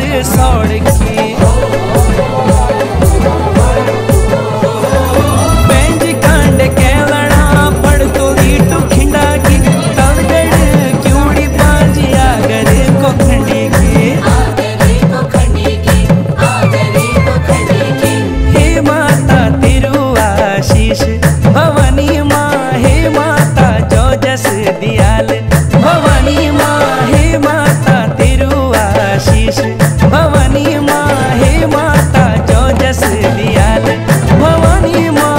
सौड़ की बेंज कांड केलना पड़ तो रीटू खिंडा की तलगड़ क्यूड़ी पांजी आगर को खंडी की हे माता तेरू आशीष भवानी माँ हे माता जो जस दियाल भवानी माँ हे माता तेरू आशीष भवानी माँ हे माता जो जस दियाल भवानी माँ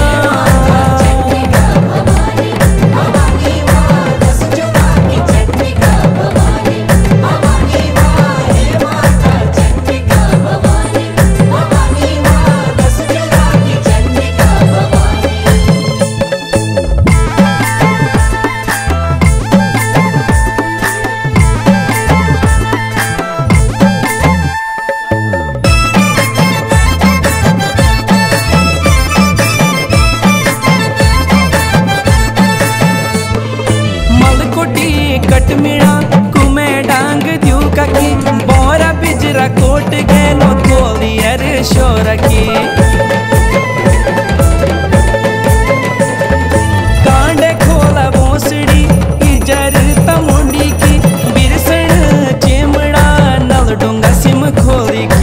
कटमिड़ा कुमे डांग द्यू की बोरा बिजरा कोट गैनो कोलियर शोर की कांडे खोला भोसड़ी इजर तमुंडी की बिरसण चिमड़ा नल डोंगा सिम खोली की